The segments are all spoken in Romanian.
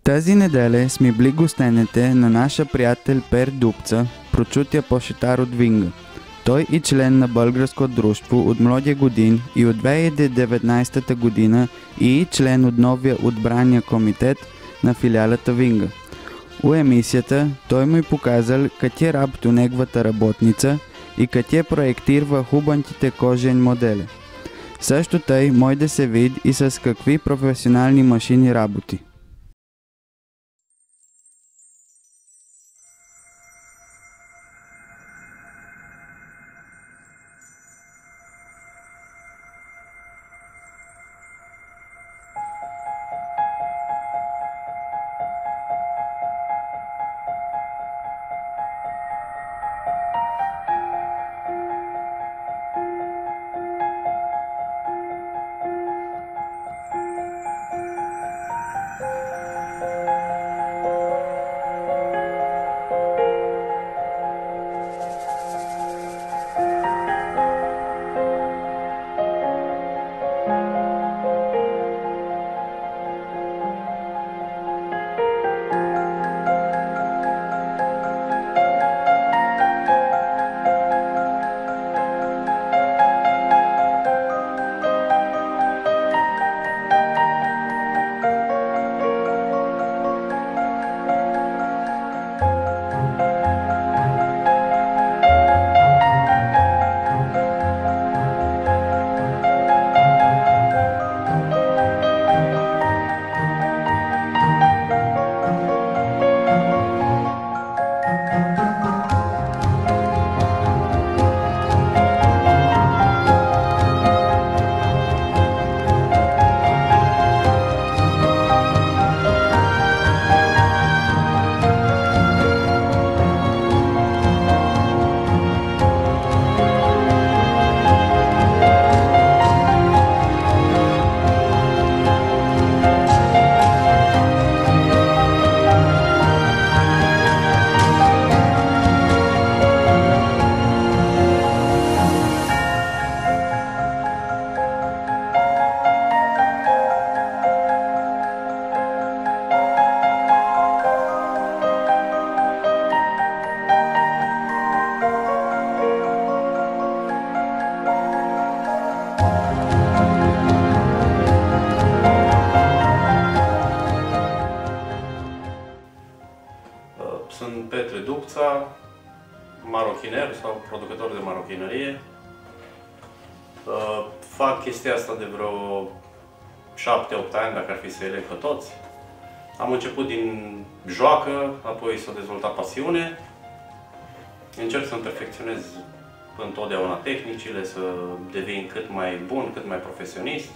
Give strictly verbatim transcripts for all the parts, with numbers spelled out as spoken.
Тази неделя сме били гостените на наша приятел Пер Дупца, прочутия пошитар от Винга. Той е член на Българско дружество от млади години и от две хиляди и деветнадесета година и член от новия отбрания комитет на филиалата Винга. У емисията той му е показал къде работи неговата работница и къде проектирва хубантите кожени модели. Също тъй може да се види и с какви професионални машини работи. Sunt Petre Dupța, marochiner sau producător de marochinerie. Fac chestia asta de vreo șapte opt ani, dacă ar fi să eleg pe toți. Am început din joacă, apoi s-a dezvoltat pasiune. Încerc să-mi perfecționez întotdeauna tehnicile, să devin cât mai bun, cât mai profesionist.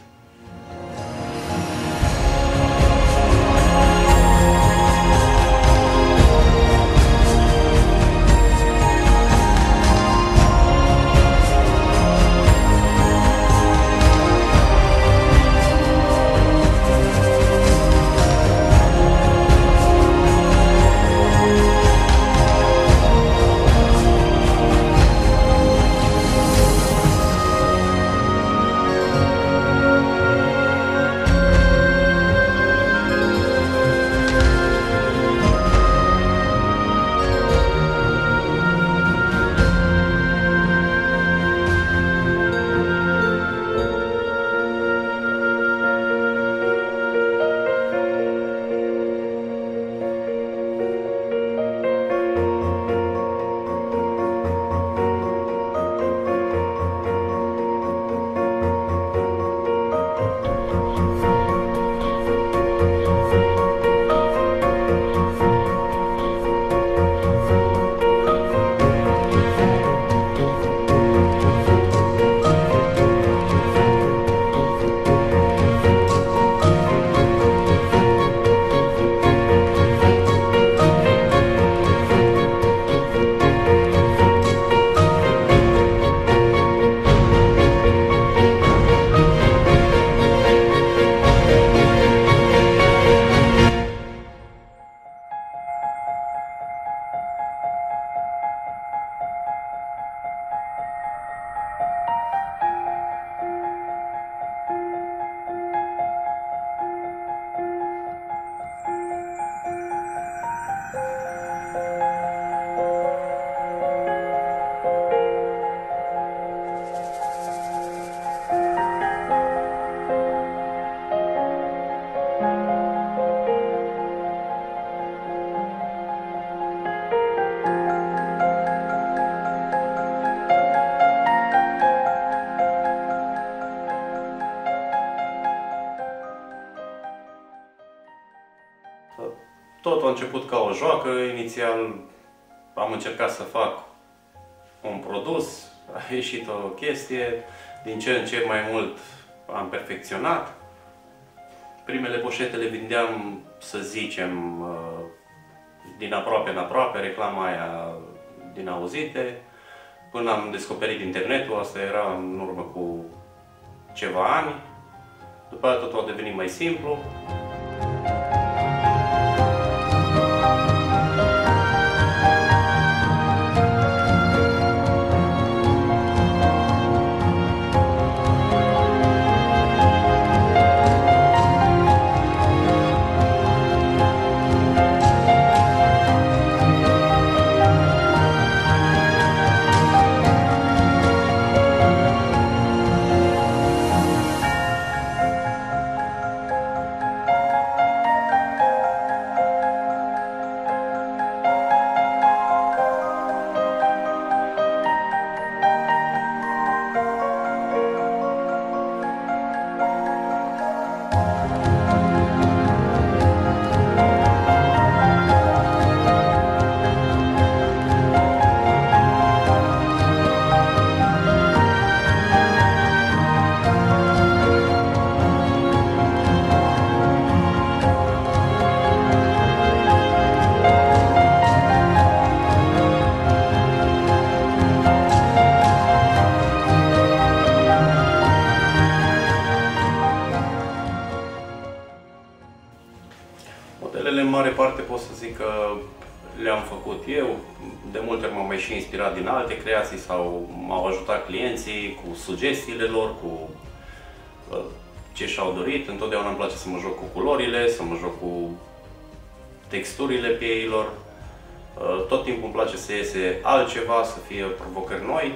Totul a început ca o joacă. Inițial am încercat să fac un produs, a ieșit o chestie, din ce în ce mai mult am perfecționat. Primele poșete le vindeam, să zicem, din aproape în aproape, reclama aia din auzite, până am descoperit internetul, asta era în urmă cu ceva ani. După aceea totul a devenit mai simplu. Modelele, în mare parte, pot să zic că le-am făcut eu. De multe ori m-am mai și inspirat din alte creații sau m-au ajutat clienții cu sugestiile lor, cu ce și-au dorit. Întotdeauna îmi place să mă joc cu culorile, să mă joc cu texturile pieilor. Tot timpul îmi place să iese altceva, să fie provocări noi.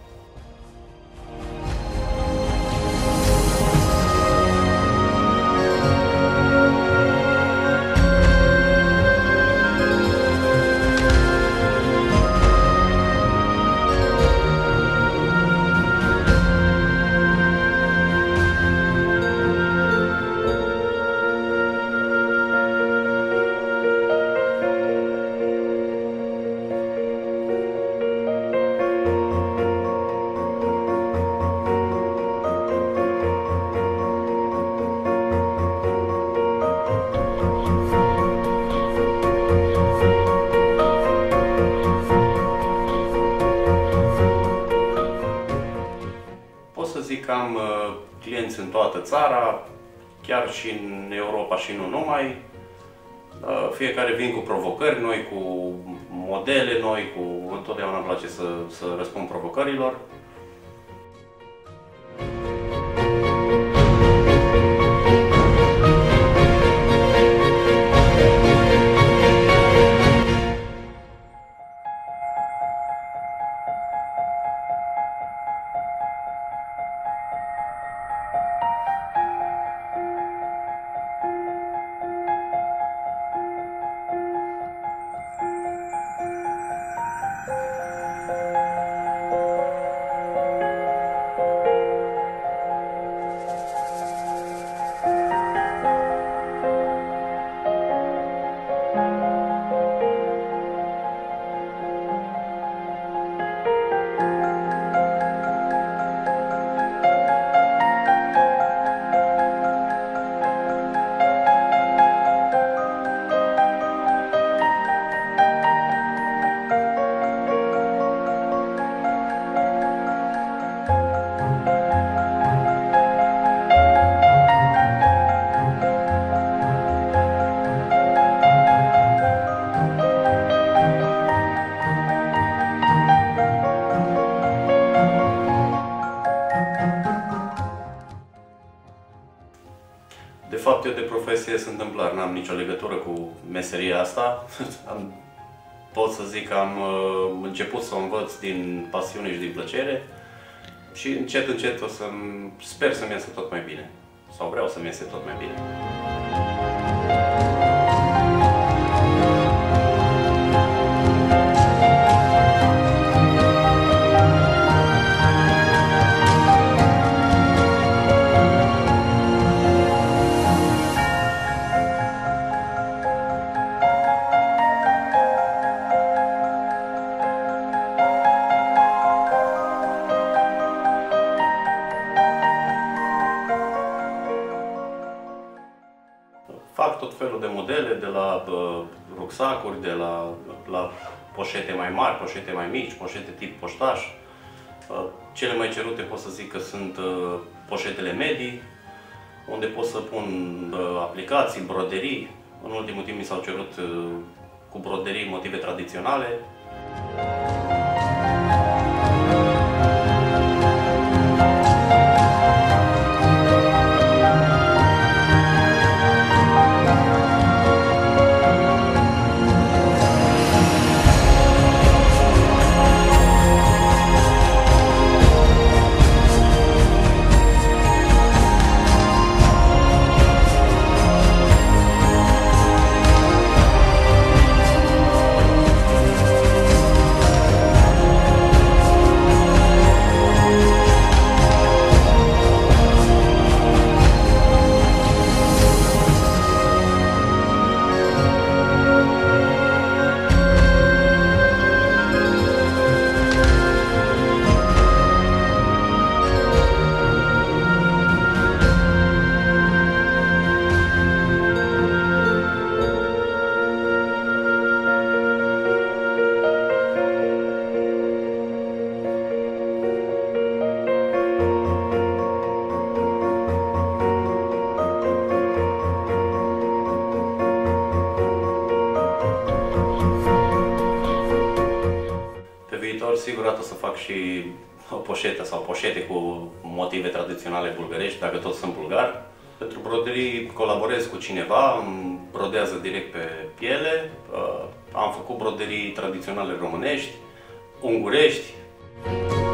Zic că am clienți în toată țara, chiar și în Europa și nu numai. Fiecare vin cu provocări noi, cu modele noi, cu... întotdeauna îmi place să, să răspund provocărilor. De fapt, eu de profesie sunt întâmplar, n-am nicio legătură cu meseria asta. Pot să zic că am început să o învăț din pasiune și din plăcere și încet, încet o să sper să-mi iasă tot mai bine. Sau vreau să-mi iasă tot mai bine. la uh, rucsacuri, de la, la poșete mai mari, poșete mai mici, poșete tip poștaș. Uh, cele mai cerute pot să zic că sunt uh, poșetele medii, unde pot să pun uh, aplicații, broderii. În ultimul timp mi s-au cerut uh, cu broderii motive tradiționale. Sigur, o să fac și o poșetă sau poșete cu motive tradiționale bulgărești, dacă tot sunt bulgar. Pentru broderii colaborez cu cineva, îmi brodează direct pe piele. Am făcut broderii tradiționale românești, ungurești.